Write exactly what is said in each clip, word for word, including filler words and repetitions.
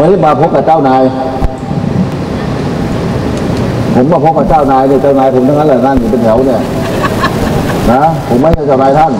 มือนมาพบกับเจ้านายผมมาพบกับเจ้านายเนี่ยเจ้านายผมทั้งนั้นแหละนั่งอยู่เป็นแถวเนี่ยนะผมไม่ใช่เจ้านายท่าน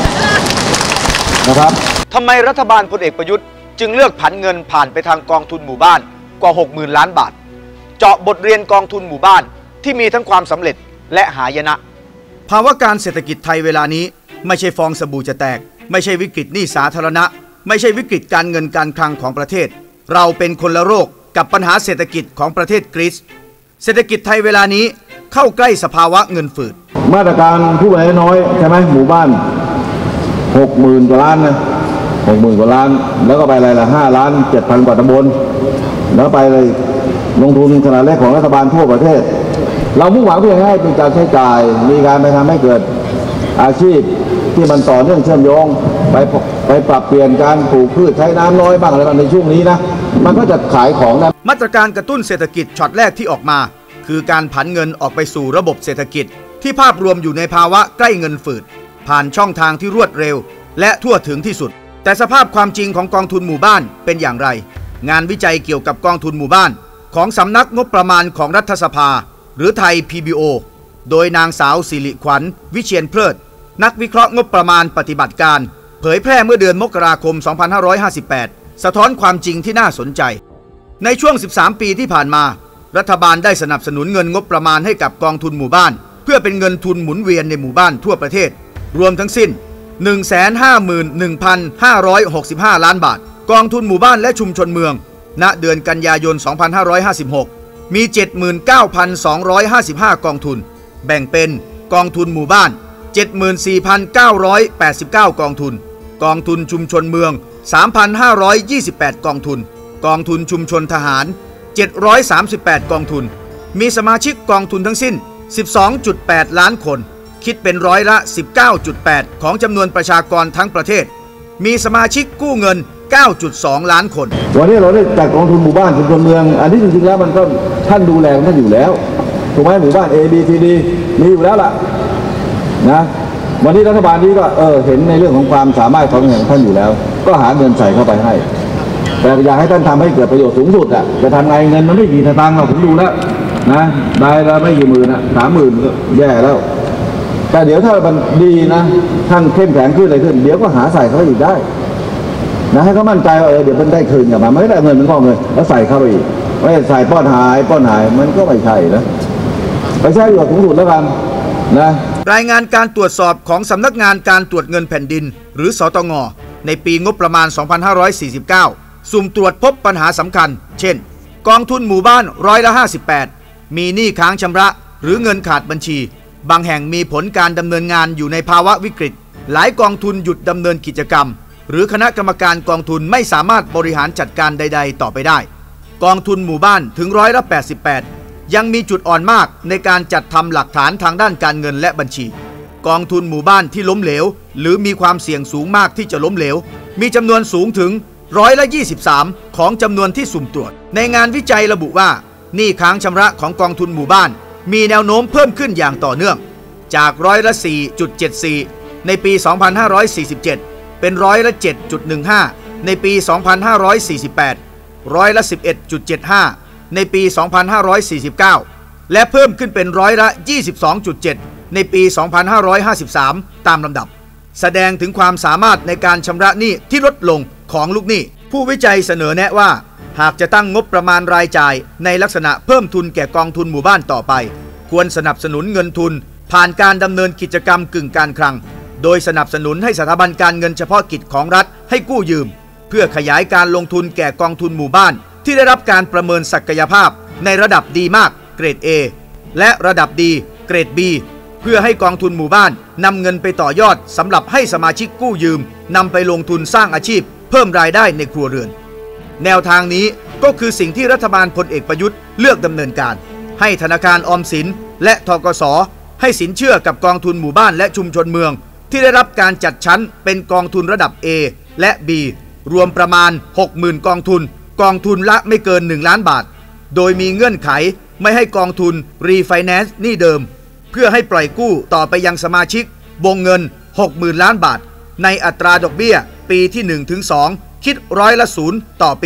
นะครับทำไมรัฐบาลพลเอกประยุทธ์จึงเลือกผันเงินผ่านไปทางกองทุนหมู่บ้านกว่า หกหมื่น ล้านบาทเจาะบทเรียนกองทุนหมู่บ้านที่มีทั้งความสำเร็จและหายนะภาวะการเศรษฐกิจไทยเวลานี้ไม่ใช่ฟองสบู่จะแตกไม่ใช่วิกฤตหนี้สาธารณะไม่ใช่วิกฤตการเงินการคลังของประเทศเราเป็นคนละโรคกับปัญหาเศรษฐกิจของประเทศกรีซเศรษฐกิจไทยเวลานี้เข้าใกล้สภาวะเงินฝืดมาตรการผู้บริหารน้อยใช่ไหมหมู่บ้านหกหมื่นกว่าล้านนะหกหมื่นกว่าล้านแล้วก็ไปอะไรละห้าล้านเจ็ดพันกว่าตำบลแล้วไปเลยลงทุนขนาดเล็กของรัฐบาลทั่วประเทศเรามุ่งหวังเพียงให้เป็นการใช้จ่ายมีการไปทำให้เกิดอาชีพที่มันต่อเนื่องเชื่อมโยงไปไปปรับเปลี่ยนการปลูกพืชใช้น้ำน้อยบ้างอะไรบ้างในช่วงนี้นะมันก็จะขายของนะมาตรการกระตุ้นเศรษฐกิจช็อตแรกที่ออกมาคือการผันเงินออกไปสู่ระบบเศรษฐกิจที่ภาพรวมอยู่ในภาวะใกล้เงินฝืดผ่านช่องทางที่รวดเร็วและทั่วถึงที่สุดแต่สภาพความจริงของกองทุนหมู่บ้านเป็นอย่างไร งานวิจัยเกี่ยวกับกองทุนหมู่บ้านของสำนักงบประมาณของรัฐสภาหรือไทย พี บี โอ โดยนางสาวสิริขวัญวิเชียรเพลิดนักวิเคราะห์งบประมาณปฏิบัติการเผยแพร่เมื่อเดือนมกราคม สองพันห้าร้อยห้าสิบแปด สะท้อนความจริงที่น่าสนใจในช่วง สิบสาม ปีที่ผ่านมารัฐบาลได้สนับสนุนเงินงบประมาณให้กับกองทุนหมู่บ้านเพื่อเป็นเงินทุนหมุนเวียนในหมู่บ้านทั่วประเทศรวมทั้งสิ้น หนึ่งแสนห้าหมื่นหนึ่งพันห้าร้อยหกสิบห้า ล้านบาทกองทุนหมู่บ้านและชุมชนเมืองณเดือนกันยายน สองพันห้าร้อยห้าสิบหก มี เจ็ดหมื่นเก้าพันสองร้อยห้าสิบห้า กองทุนแบ่งเป็นกองทุนหมู่บ้าน เจ็ดหมื่นสี่พันเก้าร้อยแปดสิบเก้า กองทุนกองทุนชุมชนเมือง สามพันห้าร้อยยี่สิบแปด กองทุนกองทุนชุมชนทหาร เจ็ดร้อยสามสิบแปด กองทุนมีสมาชิกกองทุนทั้งสิ้น สิบสองจุดแปด ล้านคนคิดเป็นร้อยละ สิบเก้าจุดแปด ของจำนวนประชากรทั้งประเทศมีสมาชิกกู้เงิน เก้าจุดสอง ล้านคนวันนี้เราได้จัดกองทุนหมู่บ้านชุมชนเมืองอันนี้จริงๆแล้วมันก็ท่านดูแลท่านอยู่แล้วถูกไหมหมู่บ้าน A B C D มีอยู่แล้วล่ะนะวันนี้รัฐบาลนี้ก็เออเห็นในเรื่องของความสามารถของท่านอยู่แล้วก็หาเงินใส่เข้าไปให้แต่อยากให้ท่านทำให้เกิดประโยชน์สูงสุดอ่ะจะทำไงเงินมันไม่กี่ตังค์เราผมดูแล้วนะได้แล้วไม่กี่หมื่นอ่ะสามหมื่นก็แย่แล้วแต่เดี๋ยวถ้ามันดีนะท่านเข้มแข็งขึ้นอะไรขึ้นเดี๋ยวก็หาใส่เข้าไปอีกได้นะให้เขามั่นใจว่าเออเดี๋ยวมันได้คืนกลับมาไม่ได้เงินมันก็เงินแล้วใส่เข้าไปอีกไม่ใส่ป้อนหายป้อนหายมันก็ไม่ใช่นะไปใช้ประโยชน์สูงสุดแล้วกันนะรายงานการตรวจสอบของสำนักงานการตรวจเงินแผ่นดินหรือสตง.ในปีงบประมาณ สองพันห้าร้อยสี่สิบเก้า สุ่มตรวจพบปัญหาสำคัญเช่นกองทุนหมู่บ้านร้อยละห้าสิบแปดมีหนี้ค้างชำระหรือเงินขาดบัญชีบางแห่งมีผลการดำเนินงานอยู่ในภาวะวิกฤตหลายกองทุนหยุดดำเนินกิจกรรมหรือคณะกรรมการกองทุนไม่สามารถบริหารจัดการใดๆต่อไปได้กองทุนหมู่บ้านถึงร้อยละแปดสิบแปดยังมีจุดอ่อนมากในการจัดทำหลักฐานทางด้านการเงินและบัญชีกองทุนหมู่บ้านที่ล้มเหลวหรือมีความเสี่ยงสูงมากที่จะล้มเหลวมีจำนวนสูงถึงร้อยละยี่สิบสามของจำนวนที่สุ่มตรวจในงานวิจัยระบุว่าหนี้ค้างชำระของกองทุนหมู่บ้านมีแนวโน้มเพิ่มขึ้นอย่างต่อเนื่องจากร้อยละ สี่จุดเจ็ดสี่ ในปี สองพันห้าร้อยสี่สิบเจ็ด เป็นร้อยละ เจ็ดจุดหนึ่งห้า ในปี สองพันห้าร้อยสี่สิบแปด ร้อยละ สิบเอ็ดจุดเจ็ดห้า ในปี สองพันห้าร้อยสี่สิบเก้า และเพิ่มขึ้นเป็นร้อยละ ยี่สิบสองจุดเจ็ด ในปี สองพันห้าร้อยห้าสิบสาม ตามลำดับแสดงถึงความสามารถในการชำระหนี้ที่ลดลงของลูกหนี้ผู้วิจัยเสนอแนะว่าหากจะตั้งงบประมาณรายจ่ายในลักษณะเพิ่มทุนแก่กองทุนหมู่บ้านต่อไปควรสนับสนุนเงินทุนผ่านการดำเนินกิจกรรมกึ่งการคลังโดยสนับสนุนให้สถาบันการเงินเฉพาะกิจของรัฐให้กู้ยืมเพื่อขยายการลงทุนแก่กองทุนหมู่บ้านที่ได้รับการประเมินศักยภาพในระดับดีมากเกรด A และระดับดีเกรด B เพื่อให้กองทุนหมู่บ้านนำเงินไปต่อยอดสำหรับให้สมาชิกกู้ยืมนำไปลงทุนสร้างอาชีพเพิ่มรายได้ในครัวเรือนแนวทางนี้ก็คือสิ่งที่รัฐบาลพลเอกประยุทธ์เลือกดำเนินการให้ธนาคารออมสินและธกส.ให้สินเชื่อกับกองทุนหมู่บ้านและชุมชนเมืองที่ได้รับการจัดชั้นเป็นกองทุนระดับ A และ B รวมประมาณ หกหมื่น กองทุนกองทุนละไม่เกินหนึ่งล้านบาทโดยมีเงื่อนไขไม่ให้กองทุนรีไฟแนนซ์หนี้เดิมเพื่อให้ปล่อยกู้ต่อไปยังสมาชิกวงเงิน หกหมื่น ล้านบาทในอัตราดอกเบี้ยปีที่ หนึ่งถึงสอง คิดร้อยละศูนย์ต่อปี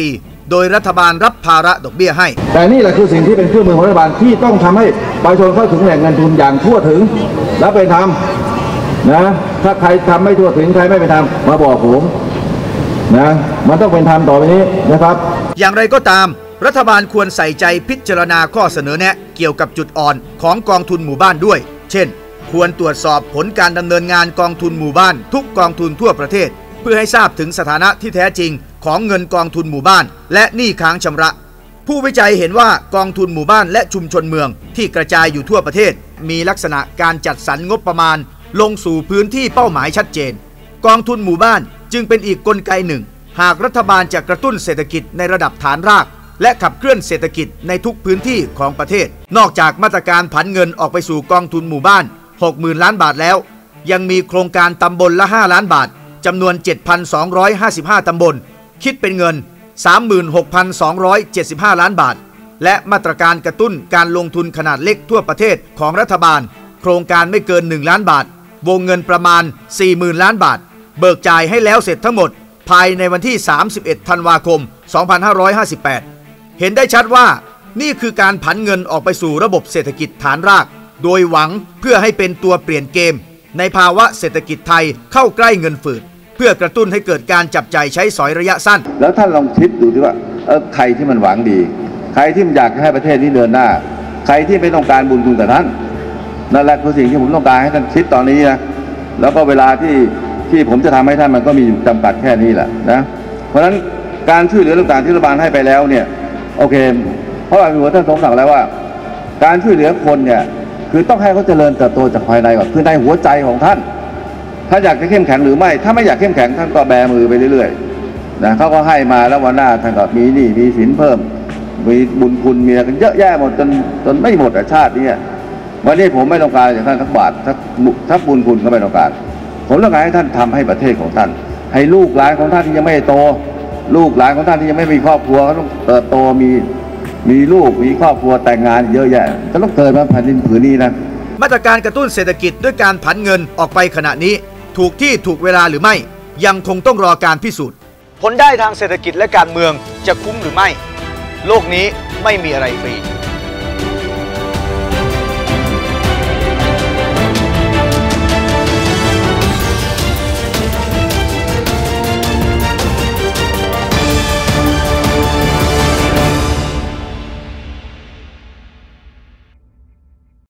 โดยรัฐบาลรับภาระดอกเบี้ยให้แต่นี่แหละคือสิ่งที่เป็นเครื่องมือของรัฐบาลที่ต้องทำให้ประชาชนเข้าถึงแหล่งเงินทุนอย่างทั่วถึงและเป็นธรรมนะถ้าใครทำไม่ทั่วถึงใครไม่เป็นธรรมมาบอกผมนะมันต้องเป็นธรรมต่อไปนี้นะครับอย่างไรก็ตามรัฐบาลควรใส่ใจพิจารณาข้อเสนอแนะเกี่ยวกับจุดอ่อนของกองทุนหมู่บ้านด้วยเช่นควรตรวจสอบผลการดำเนินงานกองทุนหมู่บ้านทุกกองทุนทั่วประเทศเพื่อให้ทราบถึงสถานะที่แท้จริงของเงินกองทุนหมู่บ้านและหนี้ค้างชำระผู้วิจัยเห็นว่ากองทุนหมู่บ้านและชุมชนเมืองที่กระจายอยู่ทั่วประเทศมีลักษณะการจัดสรรงบประมาณลงสู่พื้นที่เป้าหมายชัดเจนกองทุนหมู่บ้านจึงเป็นอีกกลไกหนึ่งหากรัฐบาลจะกระตุ้นเศรษฐกิจในระดับฐานรากและขับเคลื่อนเศรษฐกิจในทุกพื้นที่ของประเทศนอกจากมาตรการผันเงินออกไปสู่กองทุนหมู่บ้าน หกหมื่น ล้านบาทแล้วยังมีโครงการตำบลละห้าล้านบาทจำนวน เจ็ดพันสองร้อยห้าสิบห้า ตำบลคิดเป็นเงิน สามหมื่นหกพันสองร้อยเจ็ดสิบห้า ล้านบาทและมาตรการกระตุ้นการลงทุนขนาดเล็กทั่วประเทศของรัฐบาลโครงการไม่เกินหนึ่งล้านบาทวงเงินประมาณ สี่หมื่น ล้านบาทเบิกจ่ายให้แล้วเสร็จทั้งหมดภายในวันที่สามสิบเอ็ดธันวาคมสองพันห้าร้อยห้าสิบแปดเห็นได้ชัดว่านี่คือการผันเงินออกไปสู่ระบบเศรษฐกิจฐานรากโดยหวังเพื่อให้เป็นตัวเปลี่ยนเกมในภาวะเศรษฐกิจไทยเข้าใกล้เงินฝืดเพื่อกระตุ้นให้เกิดการจับจ่ายใช้สอยระยะสั้นแล้วท่านลองคิดดูดิว่าเออใครที่มันหวังดีใครที่อยากให้ประเทศนี้เดินหน้าใครที่ไม่ต้องการบุญคุณกับท่านนั่นแหละคือสิ่งที่ผมต้องการให้ท่านคิดตอนนี้นะแล้วก็เวลาที่ที่ผมจะทำให้ท่านมันก็มีอยู่จำกัดแค่นี้แหละนะเพราะฉะนั้นการช่วยเหลือต่างๆที่รัฐบาลให้ไปแล้วเนี่ยโอเคเพราะว่ามีหัวท่านสงสัยแล้วว่าการช่วยเหลือคนเนี่ยคือต้องให้เขาเจริญเติบโตจากภายในก่อนคือในหัวใจของท่านถ้าอยากจะเข้มแข็งหรือไม่ถ้าไม่อยากเข้มแข็งท่านก็แบมือไปเรื่อยๆนะเขาก็ให้มาแล้ววันหน้าท่านก็มีหนี้มีสินเพิ่มมีบุญคุณมีอะไรกันเยอะแยะหมดจนจนไม่หมดชาตินี้วันนี้ผมไม่ต้องการจากท่านสักบาทสักสักบุญคุณก็ไม่ต้องการผมต้องการให้ท่านทำให้ประเทศของท่านให้ลูกหลานของท่านที่ยังไม่โตลูกหลานของท่านที่ยังไม่มีครอบครัวเขาต้องเติบโตมีมีลูกมีครอบครัวแต่งงานเยอะแยะจะต้องเกิดมาแผ่นดินผืนนี้นะมาตรการกระตุ้นเศรษฐกิจด้วยการผันเงินออกไปขณะนี้ถูกที่ถูกเวลาหรือไม่ยังคงต้องรอการพิสูจน์ผลได้ทางเศรษฐกิจและการเมืองจะคุ้มหรือไม่โลกนี้ไม่มีอะไรฟรี